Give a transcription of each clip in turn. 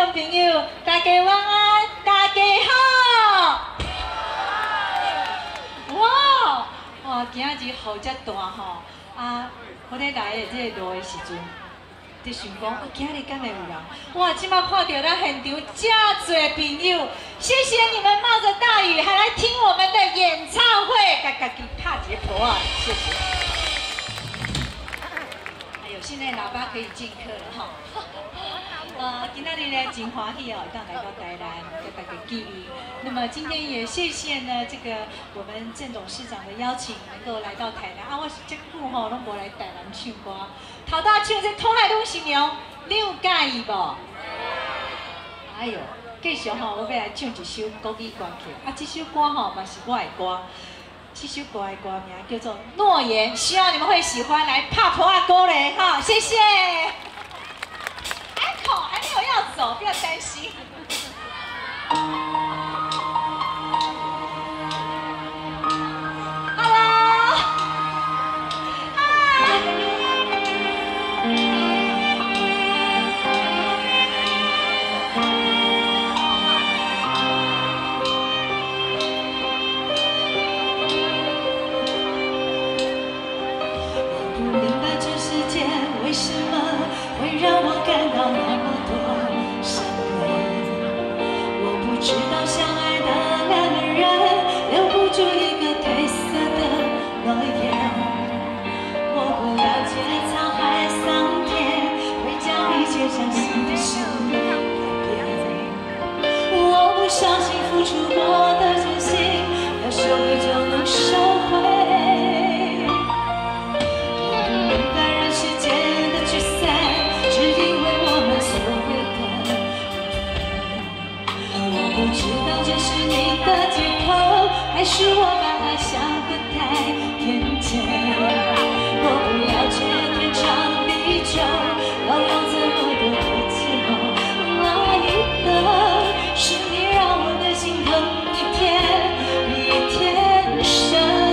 众朋友，大家晚安，大家好。哇，今仔日雨遮大吼，我咧来的这个路的时阵，伫想讲，今日敢会有人？哇，即摆看到咱现场遮侪朋友，谢谢你们冒着大雨还来听我们的演唱会，家己拍一个婆啊，谢谢。哎呦，现在喇叭可以进课了哈。今天呢，真欢喜哦，当来到台南跟大家见面。那么今天也谢谢呢，这个我们郑董事长的邀请，能够来到台南。我是这久吼，拢无来台南唱歌。头大唱这《通海路新娘》，你有介意无？哎呦，继续吼，我要来唱一首国语歌曲。这首歌吼嘛是我的歌。这首歌的歌名叫做《诺言》，希望你们会喜欢。来拍婆啊歌嘞哈，谢谢。还没有要走，不要担心。Hello， 嗨。我不明白这世界为什么会让我感到那么多伤悲。我不知道相爱的两个人留不住一个褪色的诺言。我不了解沧海桑田会将一切伤心的事改变。我不相信付出过的真心要收回就能收回。不知道这是你的借口，还是我把爱想得太天真。我不了解天长地久，要有这么多的借口。爱的是你让我的心疼一天一天深。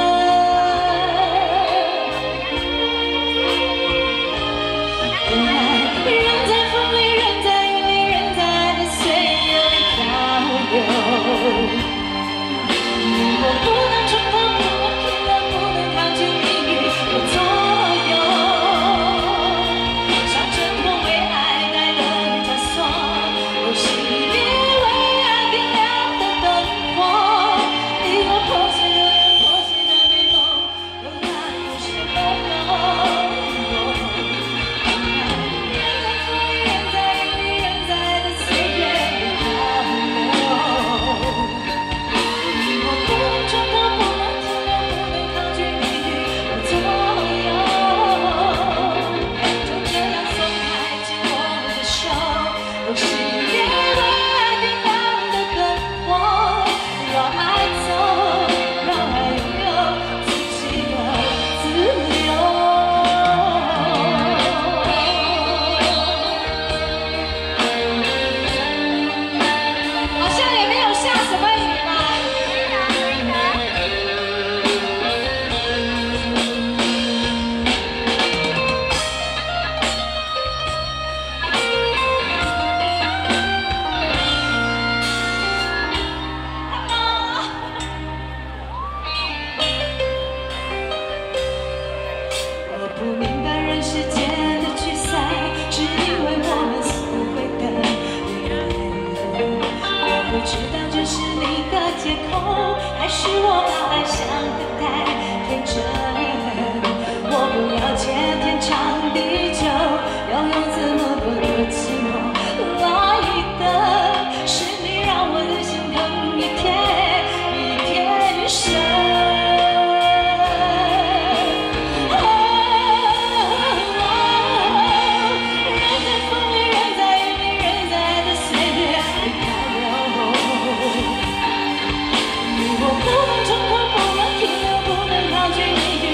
原来人在风里，人在雨里，人在爱的岁月里漂流。我不能冲破，不能平衡，不能抗拒命运的左右。像挣脱为爱带的枷锁，我是一列为爱点亮的灯火。一个破碎的人，破碎的美梦，有那有什么用？不明白人世间的聚散，只因为我们所谓的缘。我不知道这是你的借口，还是我把爱想得太天真。我不了解天长地久，要有这么多的寂寞。爱的是你让我的心疼一天一天深。我不能冲破，不能停留，不能抗拒命运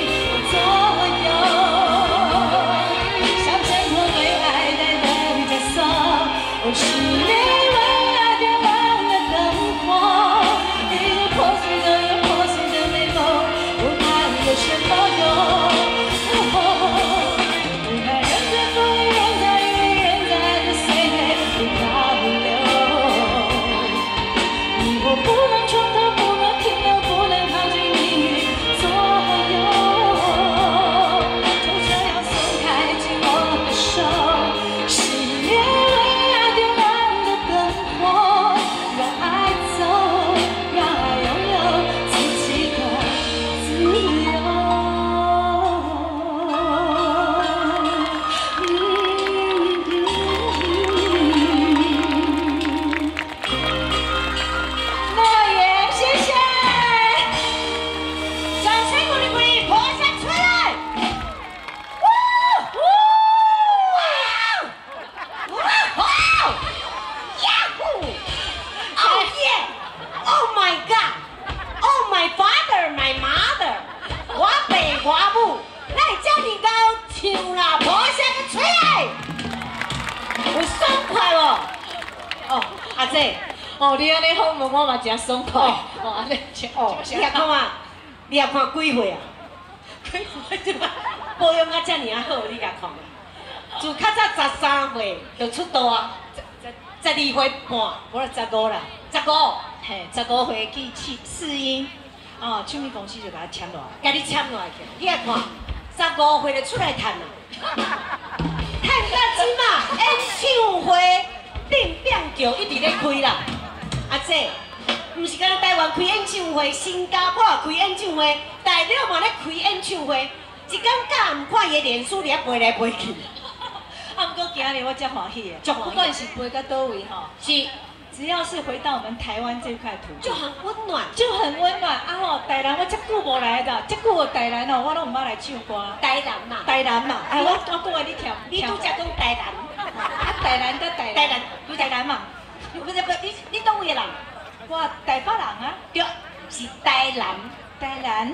有爽快无？哦，阿姐， 哦，你安尼访问我嘛真爽快。哦，安尼哦，你也看啊，你也看几岁啊？ 几岁啫嘛？ 保养啊遮尔啊好，你也看。自较早13岁就出道啊，12岁半， 我15啦 15， 嘿，15岁去试音，哦，唱片公司就甲我签落来， 甲你签落来去。你也看，15岁就出来趁啦，趁到即嘛演唱会顶变桥一直咧开啦。阿姐，毋是敢若台湾开演唱会，新加坡开演唱会，大陆嘛咧开演唱会，一工假毋看伊的脸书，伫遐飞来飞去。 啊，不过今日我真欢喜的，不管是飞到倒位吼， 是。 只要是回到我们台湾这块土地， 就很温暖， 就很温暖啊！吼，台南我遮久无来的，遮久台南哦，我拢唔捌来唱歌。 台南嘛， 台南嘛，哎，我讲话你听， 你拄则讲台南， 啊，台南到台南， 台南， 你台南嘛？ 不是，你倒位的人？ 我台北人啊， 对，是台南， 台南。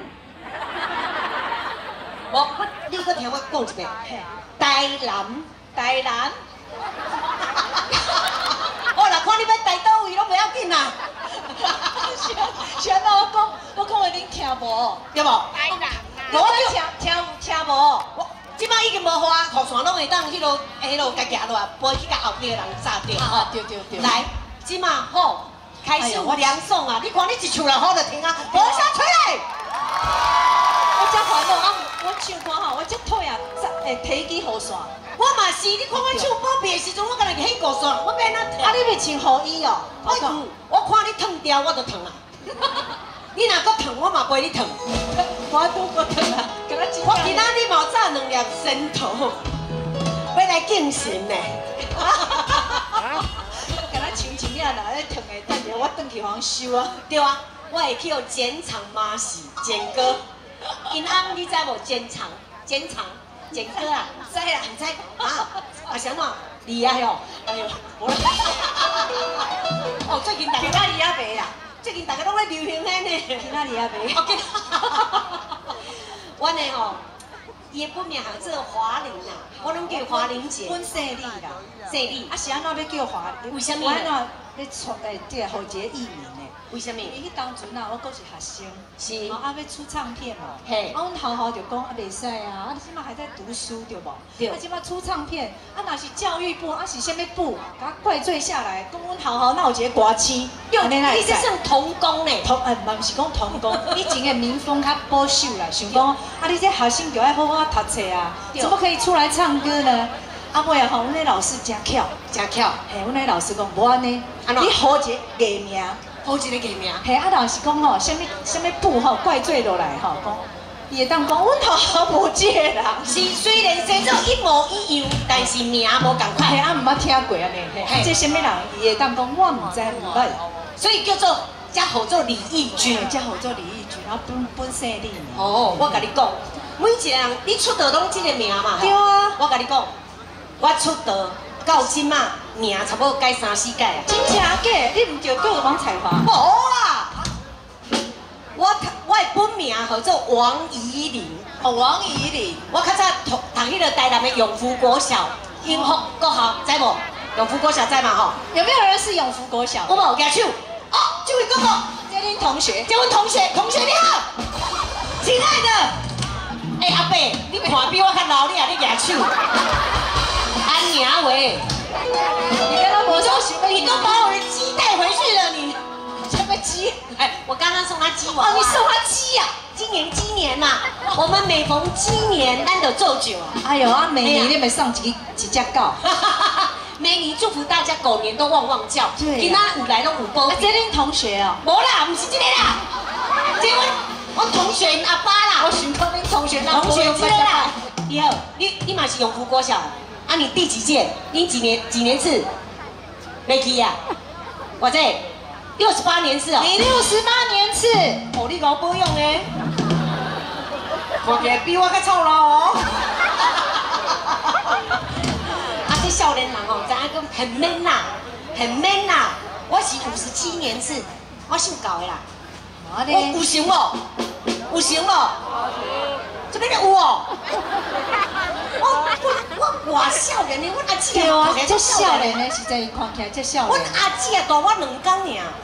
你搁听我讲一遍，台南， 台南。 我若看你要台倒位，拢不要紧啦。 先我讲话恁听无？ 对无？ 台南我听无。 我即摆已经无雨伞拢会当迄落甲夹落，飞去甲后壁的人炸掉。 啊，对。 来，即摆好，开始有凉爽啊！你看你一唱了好就听啊，无声吹嘞。 我遮烦恼啊！我唱歌吼，我遮腿啊，提起雨伞。 我嘛是，你看我唱宝贝的时阵，我敢若起雨伞，我要哪跳？ 啊，你袂穿雨衣哦？ 我看你烫掉，我就烫啊。你若搁烫，我嘛陪你烫。 我拄搁烫啊， 我今仔日嘛炸2粒仙桃，要来敬神呢。 敢若像啊啦，咧烫的，等下我转去互收啊。 对啊，我会去互剪肠妈是剪哥，因翁你知无？剪肠。剪哥啊，唔知啦，唔知啊，啊啥嘛？厉害哦！哎呦，我哦，最近大家今仔日也卖啦， 最近大家拢咧流行迄呢。 今仔日也卖。 我呢吼，伊的本名叫做华玲啦，我拢叫华玲姐。 阮姓李啦， 姓李。 啊是安怎要叫华？ 为什么？ 我安怎要创这个好一个艺名呢？ 为什么？ 伊迄当阵啊，我阁是学生， 是， 啊要出唱片嘛， 嘿， 啊阮头头就讲啊袂使啊，啊你即摆还在读书对无？ 对。 啊即摆出唱片，啊若是教育部，啊是啥物部，甲怪罪下来，讲阮头头哪有一个歌星，安尼哪会使？ 你这算童工呢？ 嘛毋是讲童工，以前的民风较保守啦，想讲啊你这学生就要好好读册啊，怎么可以出来唱歌呢？啊尾啊吼，阮的老师真巧，嘿，阮的老师讲无安尼，你好一个艺名。 好一个艺名， 嘿，啊，若是讲吼，什么部吼怪罪落来吼，讲伊会当讲阮头头无这个人， 是虽然生做一模一样，但是名无共款。 嘿，啊，毋捌听过安尼，嘿，这什么人伊会当讲我毋知毋捌， 所以叫做才好做李翊君， 才好做李翊君，然后本姓李。 哦，我甲你讲，每一个人你出道拢这个名嘛， 对啊， 我甲你讲，我出道到今嘛，名差不多改3、4改啊。 真正假？你毋就叫王彩华？ 无啦，我的本名叫做王怡玲。 哦，王怡玲。 我较早读迄个台南的永福国小英福国校，知无？永福国小知嘛吼？ 有没有人是永福国小？ 我无举手。哦，这位哥哥， 这恁同学， 这位同学你好，亲爱的。哎，阿伯，你看比我较老，你还咧举手？安娘喂， 你跟他没说什么？ 你都把我的鸡带回去了，你什么鸡？ 哎，我刚刚送他鸡娃娃。 哦，你送他鸡呀？ 鸡年嘛，我们每逢鸡年，咱就做酒啊。 哎呦，啊，每年你咪送一只狗。 每年祝福大家狗年都旺旺叫。 对。 今仔有来拢有报。 这恁同学哦？ 无啦，唔是这个啦。这我同学阿爸啦。 我想讲恁同学同学这个啦。以后你嘛是永福国小。啊，你第几届？你几年次？没记啊？我这68年次哦。 你68年次， 哦，你老保养诶，看起来比我较操劳哦。啊，这少年人哦，知影讲很 man 啦，很 man 啦。我是57年次，我姓高的啦。我有想无？有想无？这边有哦。 我偌少年的，阮阿姊对啊，这少年的实在伊看起来这少阮年。 阿姊也大我2天尔。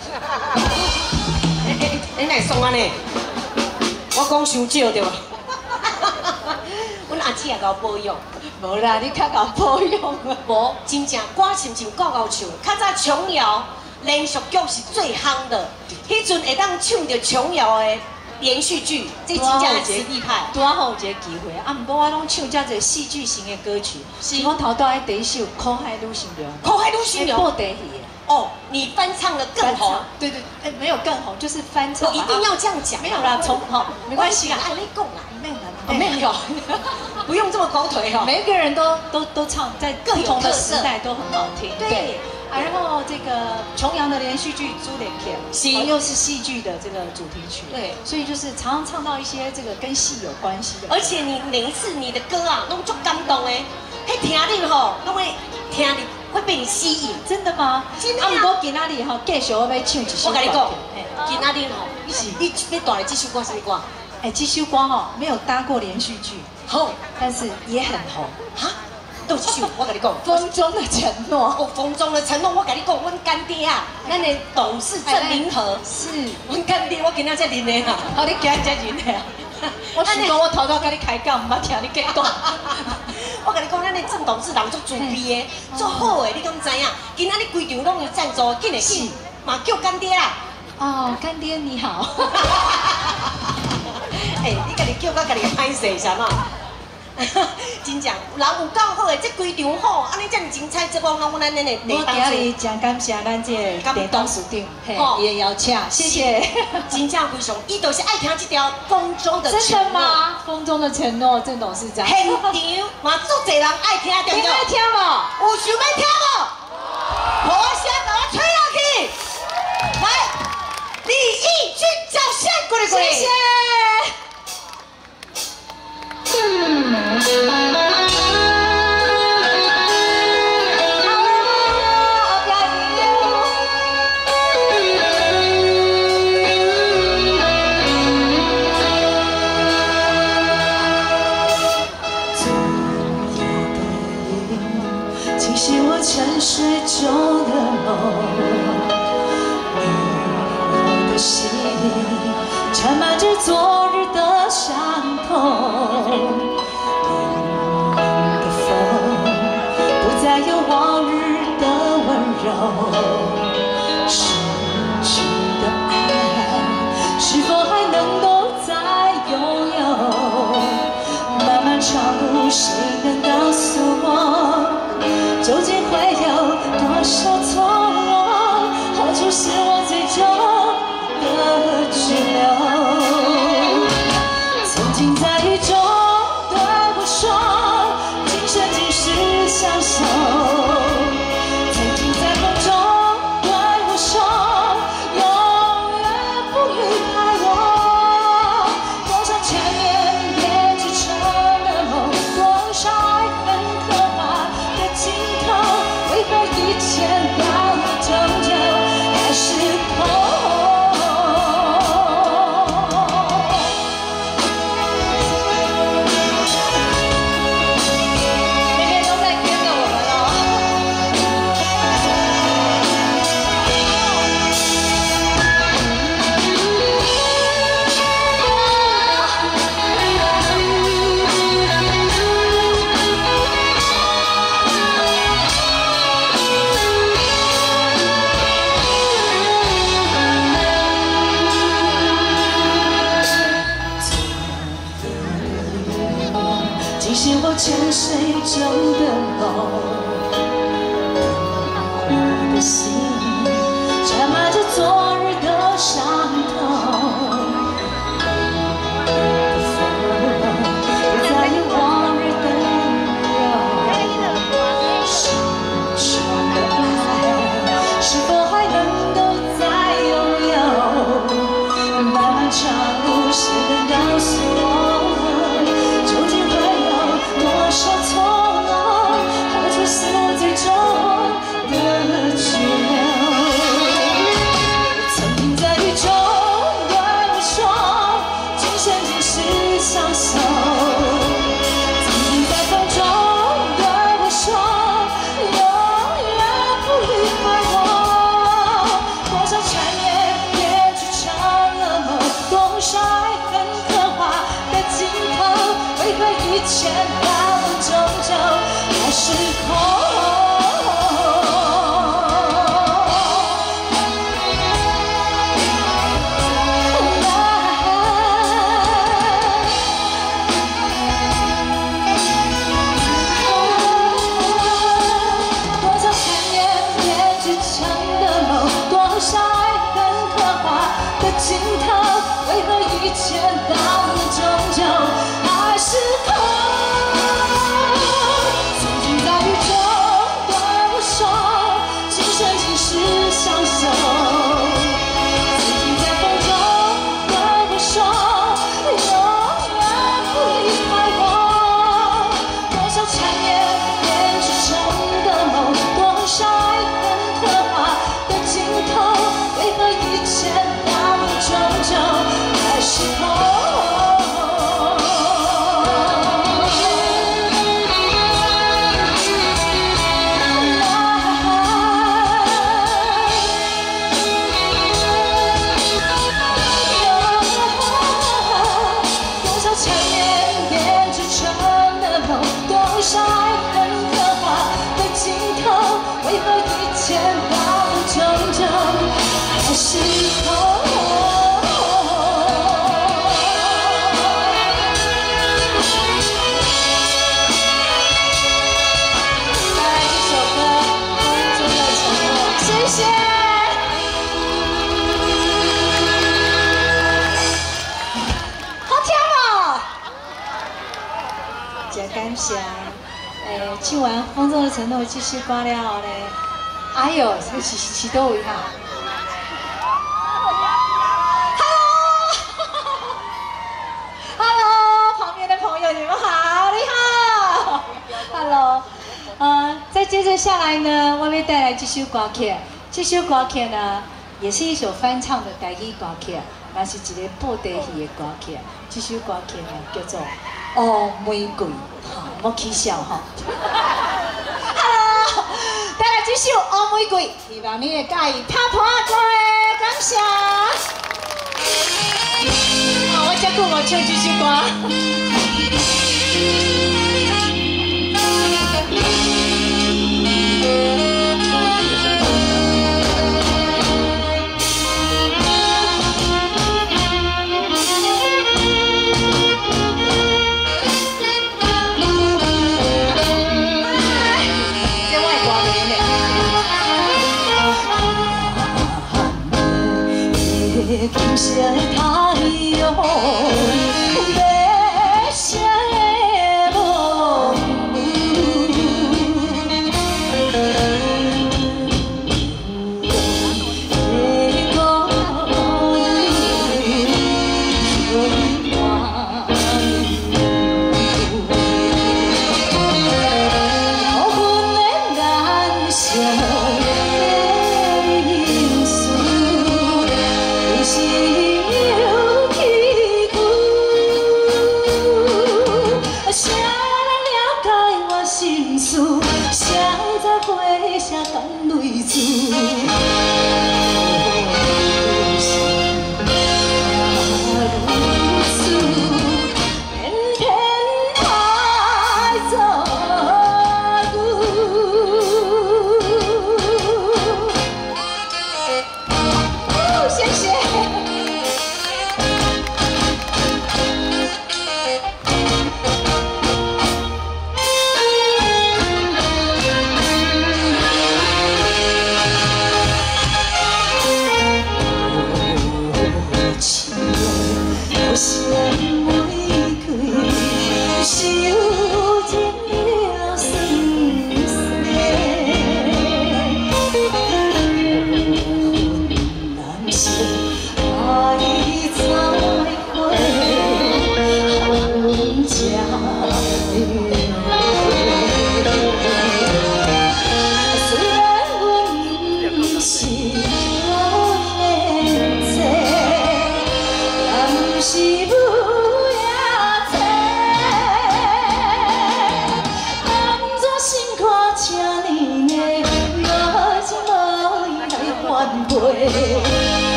你哪会爽安尼？我讲伤少对吧？阮阿姊也甲我保养。 无啦，你较搞保养啊。 无，真正歌唱就够够唱。较早琼瑶连续剧是最夯的，迄阵会当唱着琼瑶的连续剧，这真正是实力派。 拄好有一个机会，啊，毋过我拢唱遮侪戏剧型的歌曲，是我头到第一首《苦海女心流》， 苦海女心流报第戏。 哦，你翻唱的更红。 对对，没有更红，就是翻唱。 我一定要这样讲。 没有啦，从好没关系啦， 按你讲啦， 没有啦， 没有，不用这么狗腿哦。 每一个人都唱，在不同的时代都很好听。 对。 啊，然后这个琼瑶的连续剧《朱连片》，又是戏剧的这个主题曲， 对， 所以就是常常唱到一些这个跟戏有关系的。 而且你每一次你的歌啊，拢足感动的，迄听你吼，拢会听你会被你吸引。 真的吗？ 真的。 啊，不过今仔日吼，继续我要唱一首。 我跟你讲，今仔日吼，你要带来这首歌什么歌？ 哎，这首歌吼没有搭过连续剧， 好， 但是也很红。 哈？都是首，我跟你讲， 风中的承诺。 哦，风中的承诺，我跟你讲，阮干爹啊，咱的董事郑明和， 是， 阮干爹，我今仔才认的啦。 好，你今仔才认的啊？我是讲，我头头跟你开讲，唔捌听你讲。 我跟你讲，咱的郑董事长做主编的，做好的，你敢知影？今仔日规场拢有赞助，紧的紧，嘛叫干爹啦。 哦，干爹你好。 哎，你家己叫到家己歹势是嘛？真正，人有够好的，这规场好，安尼遮尔精彩，这帮我咱的我今日真感谢咱这电董事长，也邀请，谢谢。 真正非常，伊就是爱听这条《风中的承诺》。 真的吗？风中的承诺，郑董事长。 现场嘛，足侪人爱听，对不对？ 你爱听无？ 有想要听无？我先把它吹下去。来，李翊君掌声鼓励鼓励。 谢谢。 惊醒我沉睡中的梦，我的心里缠满着昨日的伤痛。再有往日的温柔，失去的爱是否还能够再拥有？漫漫长路，谁能告诉我，究竟会有多少错落？何处是我最终的居留？曾经在雨中对我说，今生今世相守。曾经在风中对我说，永远不离开我。多少缠绵编织成的梦，多少爱恨刻划的镜头，为何一切到终究还是空？惊醒我沉睡中的梦，我的心缠满着昨日的伤痛。风不再有往日的温柔，失去的爱是否还能够再拥有？漫漫长路，谁能告诉我？究竟会有多少错落？何处是时候。感谢，唱完《风中的承诺》这首歌了后呢，哎呦，这是倒位哈 ？Hello， 旁边的朋友，你们好，你好 ，Hello， 再接着下来呢，我要带来这首歌曲，这首歌曲呢，也是一首翻唱的台语歌曲，也是一个布袋戏的歌曲，这首歌曲呢叫做《黑玫瑰》。 莫起笑哈 ！Hello， 带来这首《黑玫瑰》，希望你会介意拍破过的，感谢。我遮久无唱这首歌。金色太阳，白色的梦，